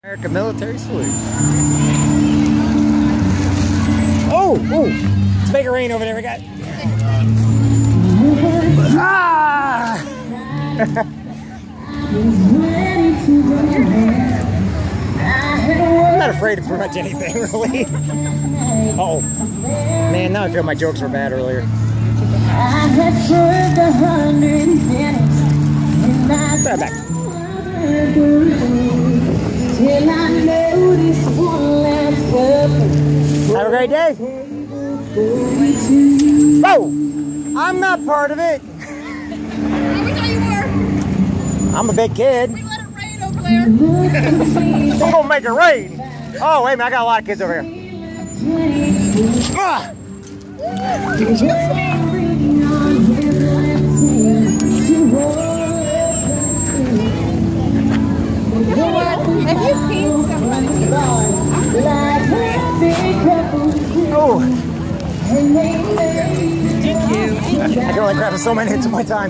American military salute. Oh, it's making rain over there. We got. Ah! I'm not afraid of pretty much anything, really. Uh-oh. Man, now I feel my jokes were bad earlier. Throw it back. Have a great day. Oh! I'm not part of it. We thought you were. I'm a big kid. We let it rain over there. I'm gonna make it rain. Oh, wait a minute, I got a lot of kids over here. Ah! Have you seen somebody? Oh! Thank you. I can only grab so many hits at my time.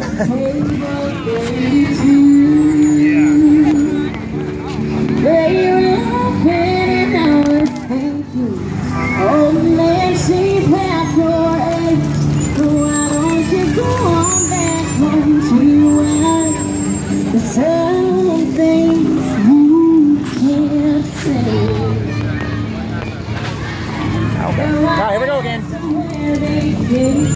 Oh man, she's half your age. Why don't you go on back home to us? There's some things you can't say. Okay. All right, here we go again.